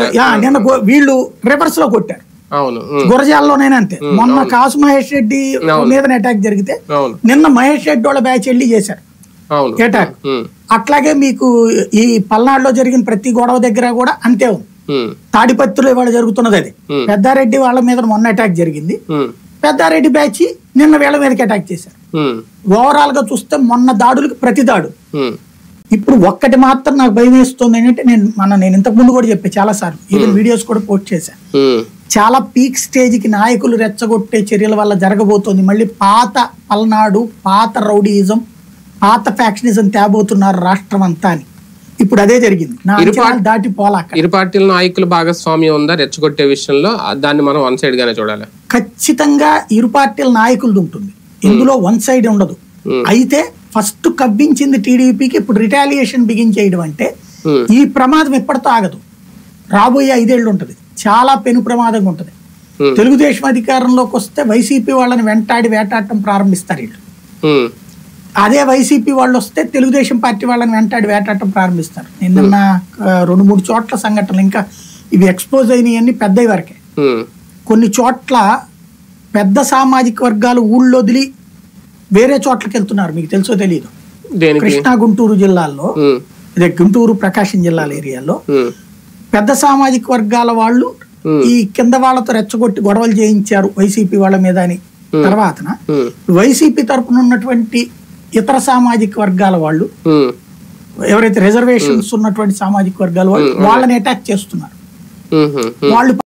నిన్న వీళ్ళు రివర్స్ లో కొట్టారు. గురజాల్లోనైనా అంతే. మొన్న కాసు మహేష్ రెడ్డి మీద అటాక్ జరిగితే నిన్న మహేష్ రెడ్డి వాళ్ళ బ్యాచ్ వెళ్ళి చేశారు అటాక్. అట్లాగే మీకు ఈ పల్నాడులో జరిగిన ప్రతి గొడవ దగ్గర కూడా అంతే ఉంది. తాడిపత్రిలో ఇవాళ జరుగుతున్నది అది. పెద్దారెడ్డి వాళ్ళ మీద మొన్న అటాక్ జరిగింది. పెద్దారెడ్డి బ్యాచ్ నిన్న వీళ్ళ మీదకి అటాక్ చేశారు. ఓవరాల్ గా చూస్తే మొన్న దాడులకు ప్రతి దాడు. ఇప్పుడు ఒక్కటి మాత్రం నాకు భయం వేస్తుంది ఏంటంటే, నేను ఇంతకు ముందు కూడా చెప్పాను చాలా సార్లు, ఈవెన్ వీడియోస్ కూడా పోస్ట్ చేశాను. చాలా పీక్ స్టేజ్ కి నాయకులు రెచ్చగొట్టే చర్యల వల్ల జరగబోతోంది. మళ్ళీ పాత పల్నాడు, పాత రౌడీయిజం, పాత ఫ్యాక్షనిజం తేబోతున్నారు రాష్ట్రం అంతా అని. ఇప్పుడు అదే జరిగింది. దాటి పోలాక ఇరు పార్టీల నాయకుల భాగస్వామ్యం ఉందా రెచ్చగొట్టే విషయంలో? దాన్ని మనం వన్ సైడ్ గానే చూడాలి. ఖచ్చితంగా ఇరు పార్టీల నాయకులది ఉంటుంది, ఇందులో వన్ సైడ్ ఉండదు. అయితే ఫస్ట్ కవ్వించింది టీడీపీకి, ఇప్పుడు రిటాలియేషన్ బిగిన్ చేయడం అంటే ఈ ప్రమాదం ఎప్పటితో ఆగదు. రాబోయే 5 ఏళ్ళు ఉంటది, చాలా పెను ప్రమాదంగా ఉంటది. తెలుగుదేశం అధికారంలోకి వస్తే వైసీపీ వాళ్ళని వెంటాడి వేటాడటం ప్రారంభిస్తారు వీళ్ళు. అదే వైసీపీ వాళ్ళు వస్తే తెలుగుదేశం పార్టీ వాళ్ళని వెంటాడి వేటాడటం ప్రారంభిస్తారు. నిన్న 2-3 చోట్ల సంఘటనలు, ఇంకా ఇవి ఎక్స్పోజ్ అయినవన్నీ పెద్దవి వరకే. కొన్ని చోట్ల పెద్ద సామాజిక వర్గాలు ఊళ్ళో వదిలి వేరే చోట్లకి వెళ్తున్నారు. మీకు తెలుసో తెలియదు, కృష్ణా గుంటూరు జిల్లాల్లో, అదే గుంటూరు ప్రకాశం జిల్లాల ఏరియాలో పెద్ద సామాజిక వర్గాల వాళ్ళు ఈ కింద వాళ్ళతో రెచ్చగొట్టి గొడవలు చేయించారు వైసీపీ వాళ్ళ మీద అని. తర్వాత వైసీపీ తరపున ఉన్నటువంటి ఇతర సామాజిక వర్గాల వాళ్ళు, ఎవరైతే రిజర్వేషన్స్ ఉన్నటువంటి సామాజిక వర్గాల వాళ్ళు, వాళ్ళని అటాక్ చేస్తున్నారు. వాళ్ళు